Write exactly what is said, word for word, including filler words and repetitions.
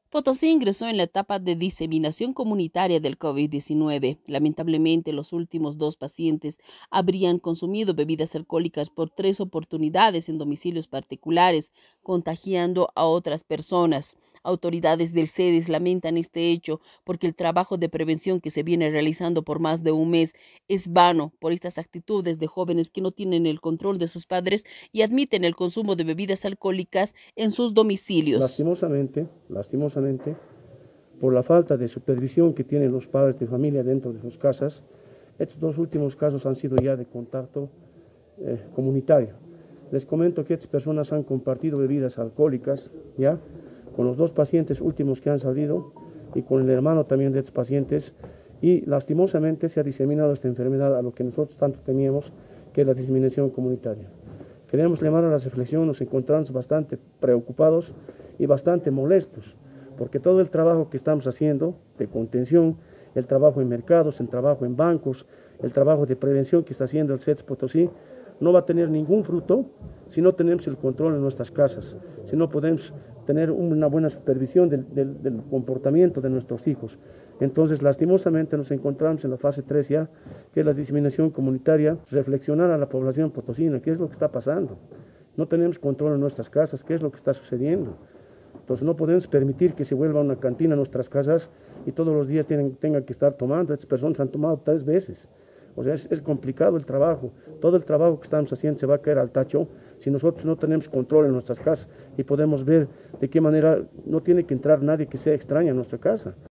Potosí ingresó en la etapa de diseminación comunitaria del COVID diecinueve. Lamentablemente, los últimos dos pacientes habrían consumido bebidas alcohólicas por tres oportunidades en domicilios particulares, contagiando a otras personas. Autoridades del CEDES lamentan este hecho porque el trabajo de prevención que se viene realizando por más de un mes es vano por estas actitudes de jóvenes que no tienen el control de sus padres y admiten el consumo de bebidas alcohólicas en sus domicilios. Lastimosamente, lastimosamente, por la falta de supervisión que tienen los padres de familia dentro de sus casas, estos dos últimos casos han sido ya de contacto eh, comunitario. Les comento que estas personas han compartido bebidas alcohólicas, ya, con los dos pacientes últimos que han salido y con el hermano también de estos pacientes, y lastimosamente se ha diseminado esta enfermedad a lo que nosotros tanto temíamos, que es la diseminación comunitaria. Queremos llamar a la reflexión, nos encontramos bastante preocupados y bastante molestos, porque todo el trabajo que estamos haciendo de contención, el trabajo en mercados, el trabajo en bancos, el trabajo de prevención que está haciendo el CEDES Potosí, no va a tener ningún fruto si no tenemos el control en nuestras casas, si no podemos tener una buena supervisión del, del, del comportamiento de nuestros hijos. Entonces, lastimosamente nos encontramos en la fase tres ya, que es la diseminación comunitaria, reflexionar a la población potosina, qué es lo que está pasando. No tenemos control en nuestras casas, qué es lo que está sucediendo. Entonces no podemos permitir que se vuelva una cantina a nuestras casas y todos los días tienen, tengan que estar tomando. Estas personas han tomado tres veces. O sea, es, es complicado el trabajo. Todo el trabajo que estamos haciendo se va a caer al tacho si nosotros no tenemos control en nuestras casas y podemos ver de qué manera no tiene que entrar nadie que sea extraño a nuestra casa.